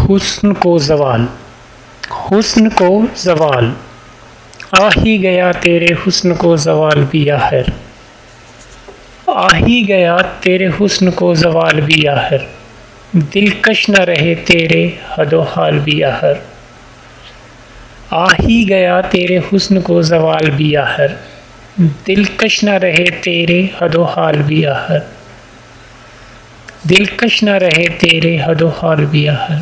हुस्न को ज़वाल, हुस्न को ज़वाल, आ ही गया तेरे हुस्न को ज़वाल भी आहर, आ ही गया तेरे हुस्न को ज़वाल भी आहर, दिलकश न रहे तेरे हदो हाल भी आहर, आ ही गया तेरे हुस्न को ज़वाल भी आहर, दिलकश न रहे तेरे हदो हाल भी आहर, दिलकश न रहे तेरे हदो हाल भी आहर।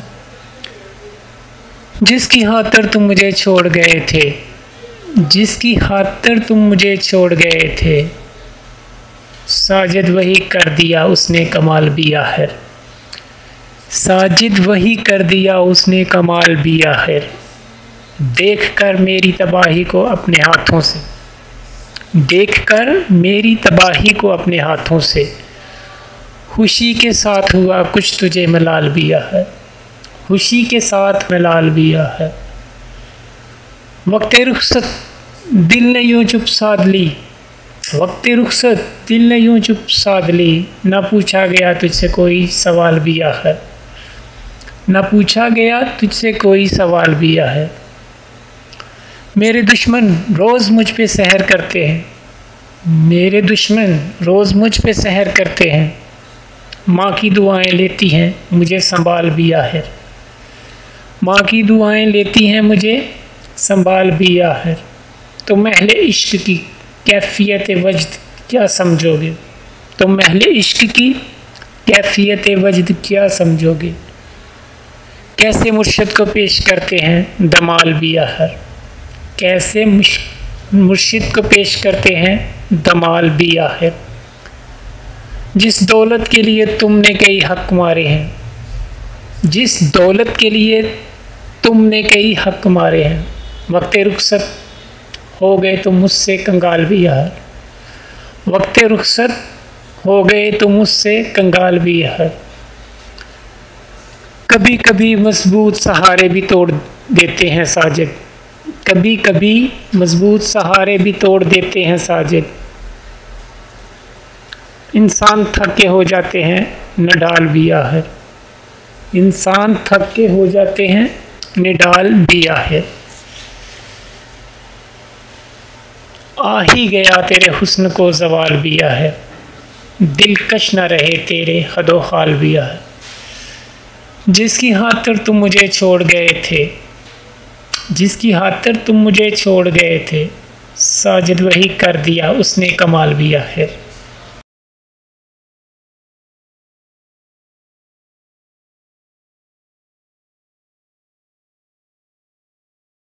जिसकी खातिर तुम मुझे छोड़ गए थे, जिसकी खातिर तुम मुझे छोड़ गए थे, साजिद वही कर दिया उसने कमाल भी आहर, साजिद वही कर दिया उसने कमाल भी आहर। देख कर मेरी तबाही को अपने हाथों से, देख कर मेरी तबाही को अपने हाथों से, खुशी के साथ हुआ कुछ तुझे मलाल भी आहर, खुशी के साथ मलाल भी आहर। वक्त रुखसत दिल ने यूँ चुप साध ली, वक्त रुखसत दिल ने यूँ चुप साध ली, ना पूछा गया तुझसे कोई सवाल भी आहर, ना पूछा गया तुझसे कोई सवाल भी आहर। मेरे दुश्मन रोज़ मुझ पे सहर करते हैं, मेरे दुश्मन रोज़ मुझ पे सहर करते हैं, माँ की दुआएं लेती हैं मुझे संभाल भी आहर, माँ की दुआएं लेती हैं मुझे संभाल भी आहर। तो महले इश्क की कैफियत वजद क्या समझोगे, तो महले इश्क की कैफियत वजद क्या समझोगे। कैसे मुर्शिद को पेश करते हैं दमाल भी आहर, कैसे मुर्शिद को पेश करते हैं दमाल भी आहर। जिस दौलत के लिए तुमने कई हक मारे हैं, जिस दौलत के लिए तुमने कई हक मारे हैं, वक्त रुखसत हो गए तो मुझसे कंगाल भी आहर, वक्त रुखसत हो गए तो मुझसे कंगाल भी आहर। कभी कभी मजबूत सहारे भी तोड़ देते हैं साजिद, कभी कभी मजबूत सहारे भी तोड़ देते हैं साजिद। इंसान थक के हो जाते हैं निडाल भी आहर, इंसान थक के हो जाते हैं निडाल भी आहर। आ ही गया तेरे हुस्न को ज़वाल भी आहर, दिलकश न रहे तेरे हदो हाल भी आहर। जिसकी खातिर तुम मुझे छोड़ गए थे, जिसकी खातिर तुम मुझे छोड़ गए थे, साजिद वही कर दिया उसने कमाल भी आहर।